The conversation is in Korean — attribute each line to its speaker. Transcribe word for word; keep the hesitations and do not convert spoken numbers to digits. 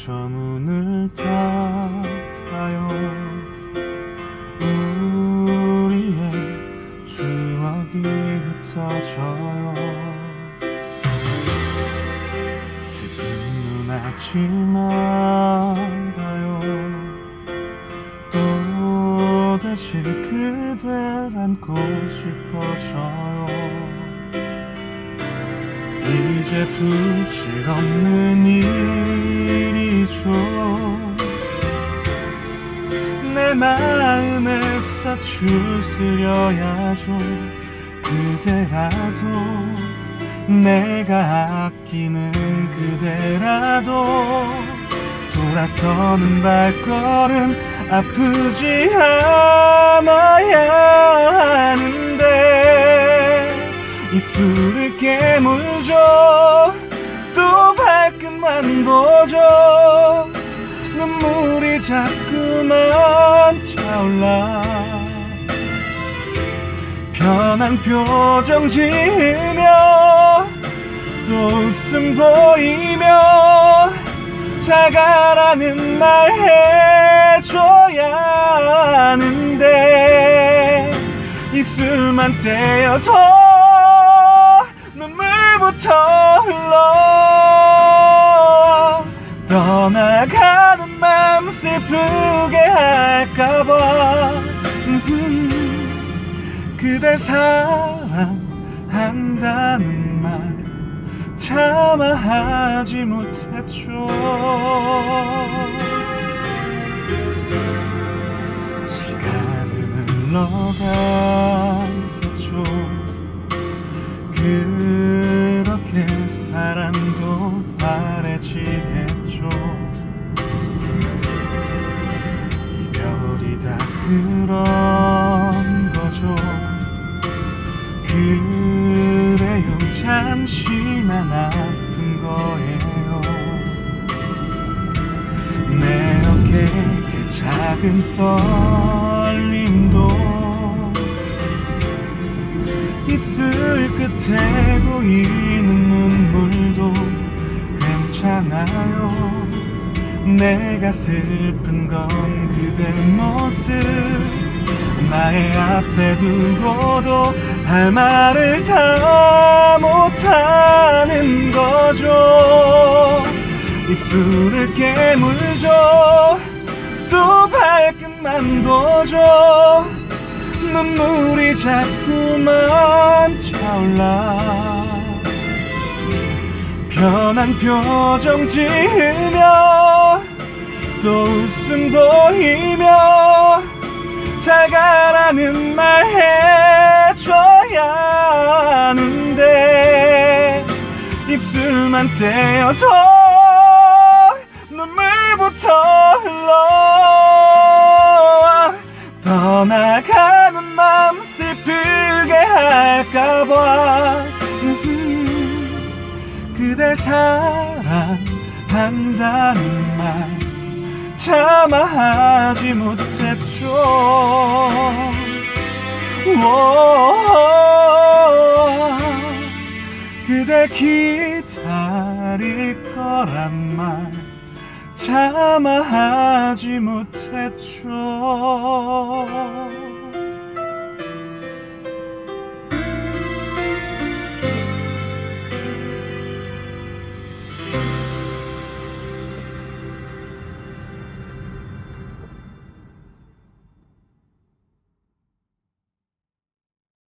Speaker 1: 저 문을 닫아요. 우리의 추억이 흩어져요. 슬픈 눈 하지 말아요. 또다시 그댈 안고 싶어져요. 이제 부질없는 일이죠. 내 마음에 싹줄 쓰려야죠. 그대라도 내가 아끼는 그대라도 돌아서는 발걸음 아프지 않아야 하는데 입술을 깨물죠. 또 발끝만 보죠. 눈물이 자꾸만 차올라. 편한 표정 지으며 또 웃음 보이며 잘 가라는 말 해줘야 하는데 입술만 떼어도 눈물부터 흘러. 떠나가는 맘 슬프게 할까봐 그댈 사랑한다는 말 차마 하지 못했죠. 시간은 흘러가겠죠. 그렇게 사랑도 바래지겠죠. 이별이 다 그런 거죠. 그래요, 잠시만 아픈 거예요. 내 어깨에 작은 떨림도 입술 끝에 보이는 눈물도 괜찮아요. 내가 슬픈 건 그대 모습 나의 앞에 두고도 할 말을 다 못하는 거죠. 입술을 깨물죠. 또 발끝만 보죠. 눈물이 자꾸만 차올라. 편한 표정 지으며 또 웃음 보이며 잘 가라는 말 해줘야 하는데 입술만 떼어도 눈물부터 흘러. 떠나가는 맘 슬프게 할까봐 그댈 사랑한다는 말 차마 하지 못했죠. 그댈 기다릴 거란 말 차마 하지 못했죠.